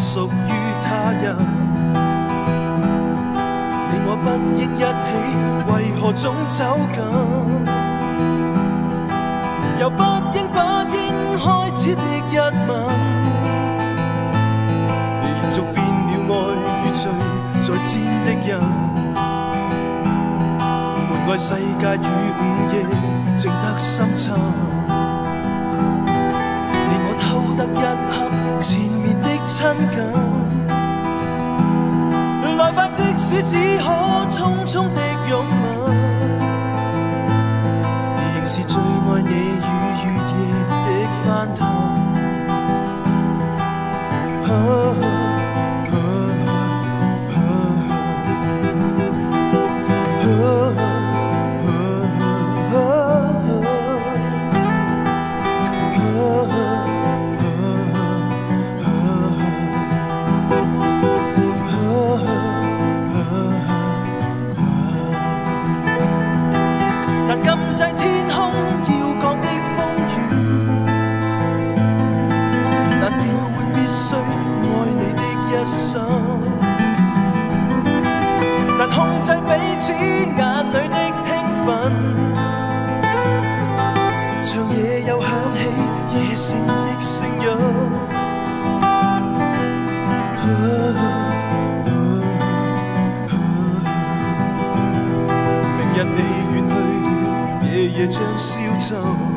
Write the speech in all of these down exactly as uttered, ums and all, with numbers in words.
屬於他人。你我不應一起，為何總走近？由不應不應開始的一吻，連續變了愛與罪在戰的人，門外世界與午夜靜得深沉。你我偷得一刻纏綿的親近，來吧，即使只可匆匆的擁吻，仍是最愛你與月夜的翻騰。啊啊啊啊啊禁制天空要降的風雨，難調換必須愛你的一生，難控制彼此眼裏的興奮，長夜又響起野性的聲音。啊啊啊、明日你遠去，夜夜將消沉，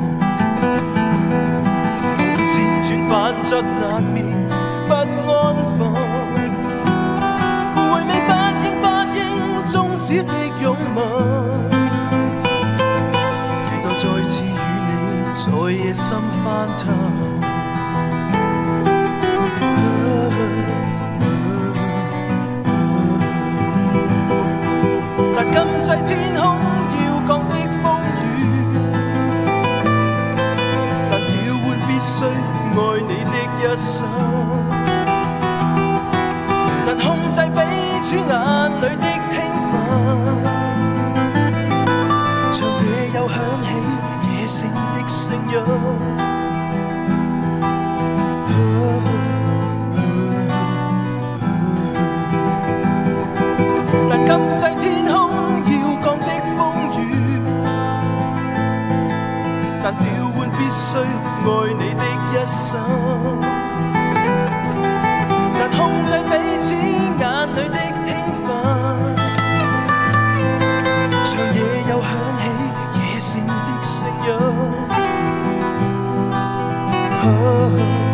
輾轉反側難眠不安分，回味不應不應終止的擁吻，期待再次與你在夜深翻騰。但禁制天空要降的風雨，但調換必須愛你的一生，難控制彼此眼裏的興奮，長夜又響起野性的聲音。啊啊啊啊、難禁制天空要降的風雨，但調換必須愛你的一生，難控制彼此眼裏的興奮，長夜又響起野性的聲音。啊